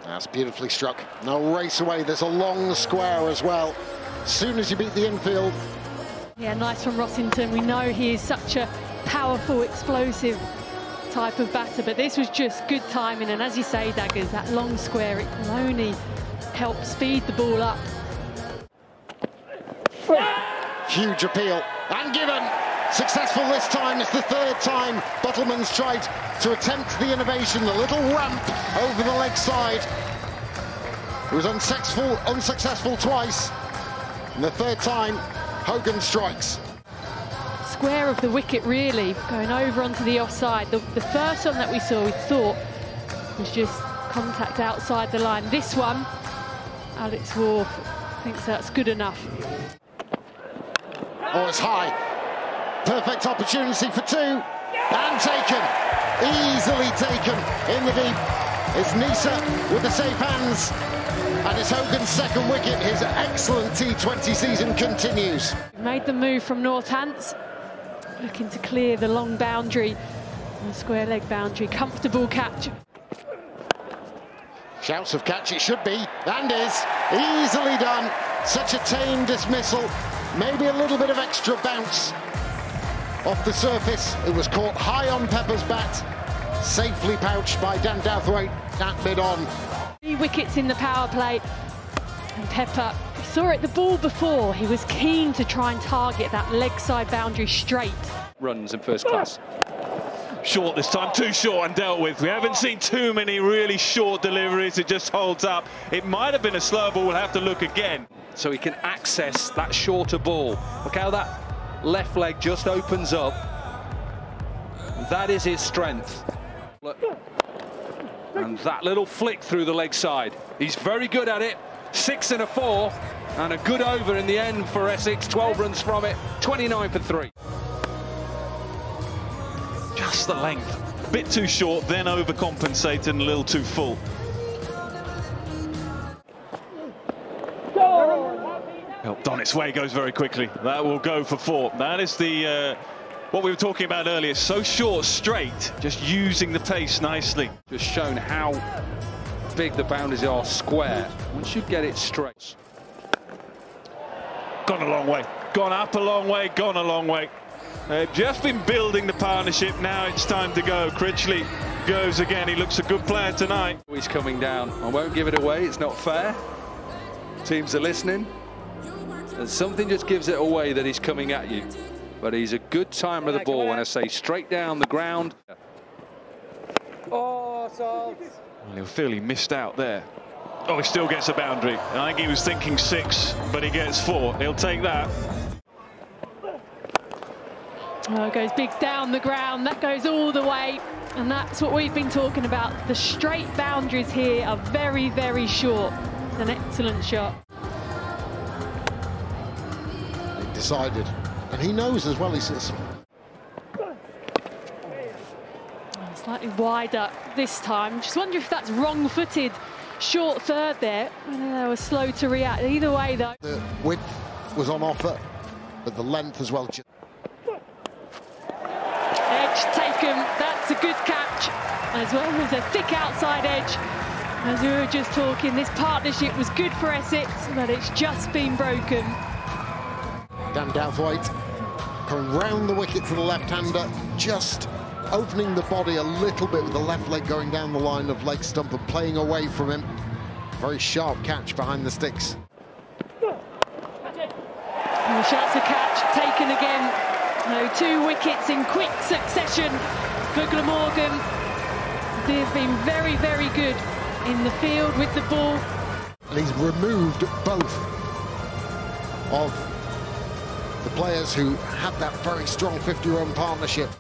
That's beautifully struck. No race away. There's a long square as well. As soon as you beat the infield. Yeah, nice from Rossington. We know he is such a powerful, explosive type of batter, but this was just good timing. And as you say, Daggers, that long square, it will only help speed the ball up. Huge appeal. And given. Successful this time. It's the third time Bottleman's tried to attempt the innovation, the little ramp over the leg side. It was unsuccessful twice. And the third time, Hogan strikes. Square of the wicket, really, going over onto the offside. The first one that we saw, we thought, was just contact outside the line. This one, Alex Wharf thinks that's good enough. Oh, it's high. Perfect opportunity for two. And taken. Easily taken in the deep. It's Neser with the safe hands. And it's Hogan's second wicket. His excellent T20 season continues. Made the move from Northants, looking to clear the long boundary, the square leg boundary. Comfortable catch. Shouts of catch it should be, and is. Easily done. Such a tame dismissal. Maybe a little bit of extra bounce off the surface. It was caught high on Pepper's bat. Safely pouched by Dan Douthwaite at mid-on. 3 wickets in the power play. And Pepper, we saw it the ball before. He was keen to try and target that leg side boundary straight. Runs in first class. Short this time, too short and dealt with. We haven't seen too many really short deliveries. It just holds up. It might have been a slow ball. We'll have to look again. So he can access that shorter ball. Look how that left leg just opens up. That is his strength. Look. And that little flick through the leg side. He's very good at it. 6 and a 4. And a good over in the end for Essex. 12 runs from it. 29 for 3. Just the length. A bit too short, then overcompensated and a little too full. Helped on its way, goes very quickly. That will go for 4. That is the what we were talking about earlier. So short, straight, just using the pace nicely. Just shown how big the boundaries are square. Once you get it straight. Gone a long way. Gone up a long way, gone a long way. They've just been building the partnership. Now it's time to go. Critchley goes again. He looks a good player tonight. He's coming down. I won't give it away. It's not fair. Teams are listening. And something just gives it away that he's coming at you. But he's a good timer of the ball. When I say straight down the ground. Oh, Salt. Well, he'll feel he missed out there. Oh, he still gets a boundary. I think he was thinking 6, but he gets 4. He'll take that. Oh, it goes big down the ground. That goes all the way. And that's what we've been talking about. The straight boundaries here are very, very short. It's an excellent shot. He decided. And he knows as well, he says. Slightly wider this time. Just wonder if that's wrong-footed. Short third there. They were slow to react. Either way, though. The width was on offer, but the length as well. Edge taken. That's a good catch. As well as a thick outside edge. As we were just talking, this partnership was good for Essex, but it's just been broken. Dan Douthwaite coming round the wicket to the left-hander, just opening the body a little bit with the left leg going down the line of leg stump and playing away from him. Very sharp catch behind the sticks. And the shot's a catch, taken again. No, 2 wickets in quick succession for Glamorgan. They've been very, very good in the field with the ball. And he's removed both of the players who had that very strong 50-run partnership.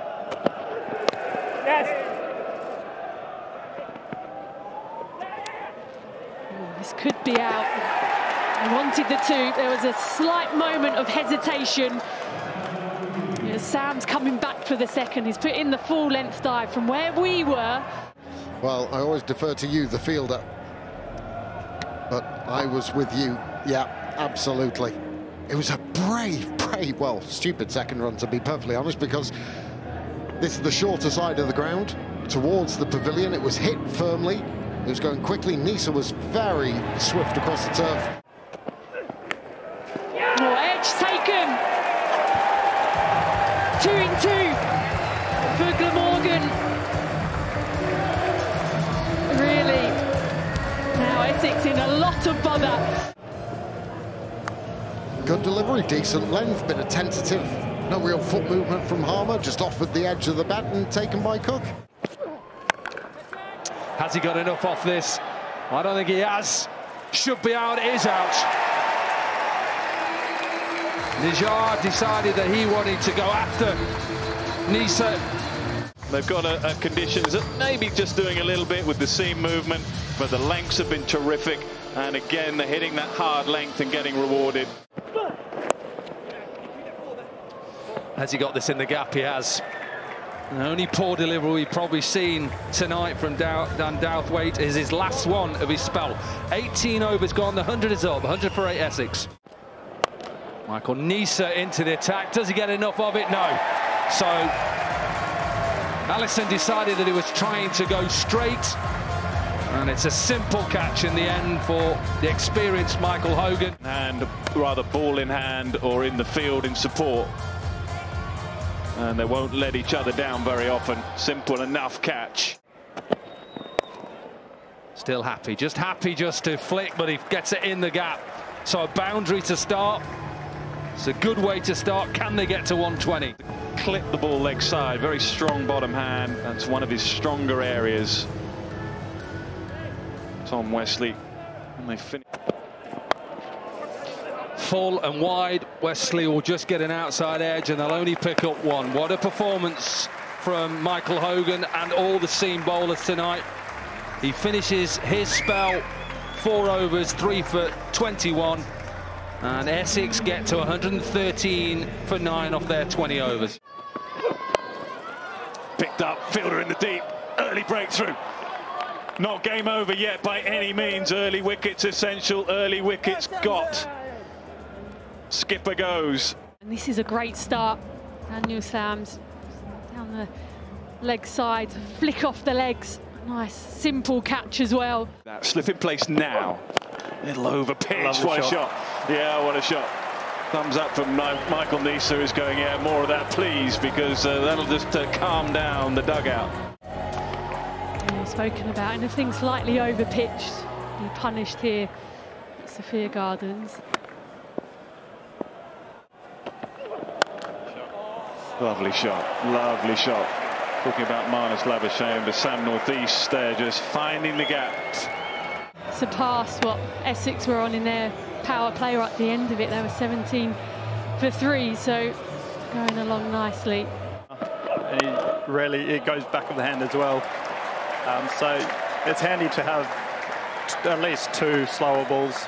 This could be out. I wanted the 2. There was a slight moment of hesitation. Yeah, Sam's coming back for the second. He's put in the full-length dive from where we were. Well, I always defer to you, the fielder. But I was with you. Yeah, absolutely. It was a brave, well, stupid second run, to be perfectly honest, because this is the shorter side of the ground towards the pavilion. It was hit firmly. He was going quickly. Neser was very swift across the turf. Oh, edge taken. 2-in-2 for Glamorgan. Really, now Essex in a lot of bother. Good delivery, decent length, bit of tentative. No real foot movement from Harmer, just offered the edge of the bat and taken by Cook. Has he got enough off this? I don't think he has. Should be out, is out. Nijar decided that he wanted to go after Neser. They've got a conditions that maybe just doing a little bit with the seam movement, but the lengths have been terrific. And again, they're hitting that hard length and getting rewarded. Has he got this in the gap? He has. The only poor delivery we've probably seen tonight from Dan Douthwaite is his last one of his spell. 18 overs gone, the 100 is up, 100 for 8 Essex. Michael Neser into the attack. Does he get enough of it? No. So Allison decided that he was trying to go straight, and it's a simple catch in the end for the experienced Michael Hogan. And rather ball in hand or in the field in support. And they won't let each other down very often. Simple enough catch. Still happy just to flick, but he gets it in the gap. So a boundary to start. It's a good way to start. Can they get to 120? Clip the ball leg side, very strong bottom hand. That's one of his stronger areas. Tom Wesley, and they finish. Full and wide, Wesley will just get an outside edge and they'll only pick up one. What a performance from Michael Hogan and all the seam bowlers tonight. He finishes his spell, 4 overs, 3 for 21. And Essex get to 113 for 9 off their 20 overs. Picked up, fielder in the deep, early breakthrough. Not game over yet by any means. Early wickets essential, early wickets got. Skipper goes. And this is a great start. Daniel Sams down the leg side, flick off the legs. Nice, simple catch as well. That slip in place now. Little over pitch. What a shot. Yeah, what a shot. Thumbs up from Michael Neser, who's going, yeah, more of that, please, because that'll just calm down the dugout. Yeah, spoken about anything slightly over pitched, be punished here at Sophia Gardens. Lovely shot, lovely shot. Talking about Marnus Labuschagne, but Sam Northeast there just finding the gap. Surpassed what Essex were on in their power play right at the end of it. They were 17 for 3, so going along nicely. And it goes back of the hand as well. So it's handy to have at least 2 slower balls.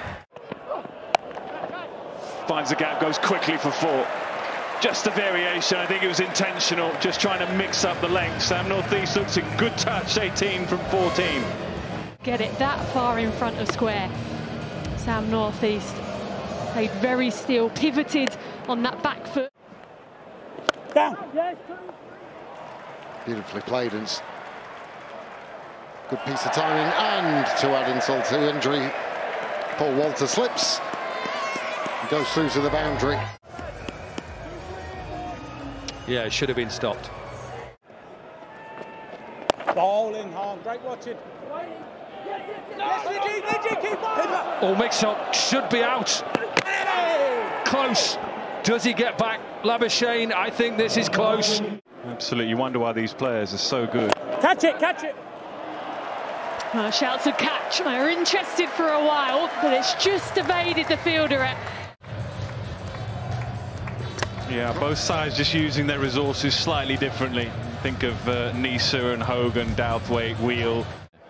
Finds the gap, goes quickly for 4. Just a variation, I think it was intentional, just trying to mix up the length. Sam Northeast looks in good touch, 18 from 14. Get it that far in front of square. Sam Northeast played very still, pivoted on that back foot. Down. Beautifully played, and good piece of timing. And to add insult to injury, Paul Walter slips, goes through to the boundary. Yeah, it should have been stopped. Bowling hard, great watching. All mix up, should be out. Close. Does he get back? Labuschagne, I think this is close. Absolutely, you wonder why these players are so good. Catch it, catch it. Well, shouts of catch. They were interested for a while, but it's just evaded the fielder. Yeah, both sides just using their resources slightly differently. Think of Neser and Hogan, Douthwaite, Wheel.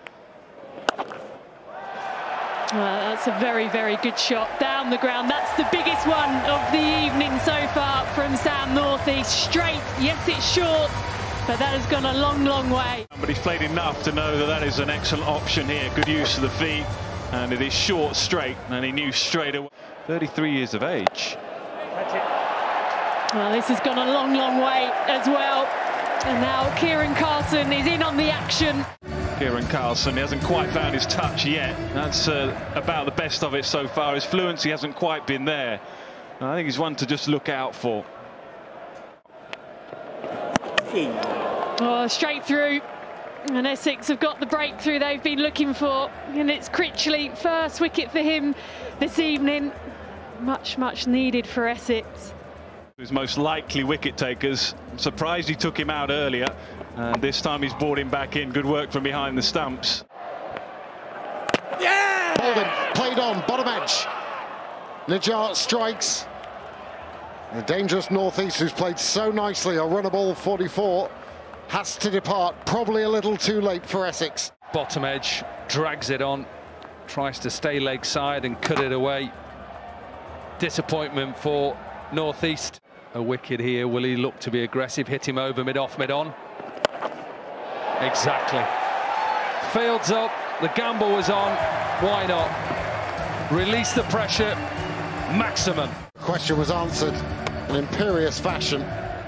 Well, that's a very, very good shot down the ground. That's the biggest one of the evening so far from Sam Northeast. Straight, yes, it's short, but that has gone a long, long way. But he's played enough to know that that is an excellent option here. Good use of the feet, and it is short straight, and he knew straight away. 33 years of age. Catch it. Well, this has gone a long, long way as well. And now Kieran Carson is in on the action. Kieran Carlson. He hasn't quite found his touch yet. That's about the best of it so far. His fluency hasn't quite been there. I think he's one to just look out for. Oh, straight through. And Essex have got the breakthrough they've been looking for. And it's Critchley, first wicket for him this evening. Much, much needed for Essex. His most likely wicket takers. I'm surprised he took him out earlier. And this time he's brought him back in. Good work from behind the stumps. Yeah! Holden played on, bottom edge. Najjar strikes. The dangerous Northeast, who's played so nicely, a run a ball 44, has to depart. Probably a little too late for Essex. Bottom edge, drags it on, tries to stay leg side and cut it away. Disappointment for Northeast. A wicket here. Will he look to be aggressive? Hit him over mid-off, mid-on. Exactly. Fields up. The gamble was on. Why not? Release the pressure. Maximum. Question was answered in imperious fashion.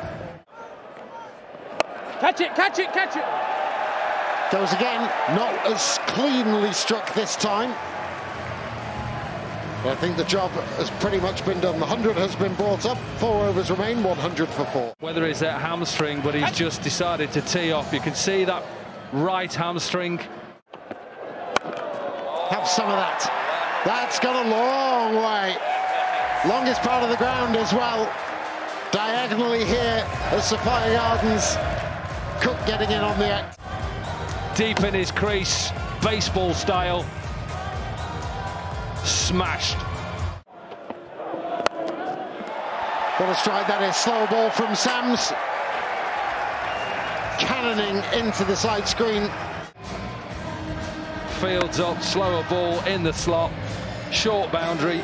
Catch it, catch it, catch it. Goes again. Not as cleanly struck this time. But I think the job has pretty much been done. The 100 has been brought up. 4 overs remain, 100 for 4. Whether it's that hamstring, but he's just decided to tee off. You can see that right hamstring. Have some of that. That's gone a long way. Longest part of the ground as well. Diagonally here at Sophia Gardens. Cook getting in on the act. Deep in his crease, baseball style. Smashed. What a strike that is. Slow ball from Sams. Cannoning into the side screen. Fields up, slower ball in the slot. Short boundary.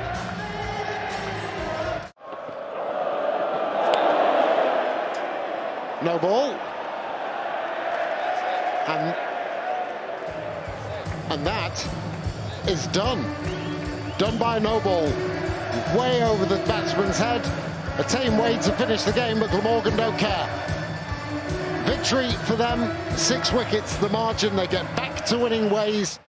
No ball. And that is done. Done by a no ball. Way over the batsman's head. A tame way to finish the game, but Glamorgan don't care. Victory for them, 6 wickets, the margin. They get back to winning ways.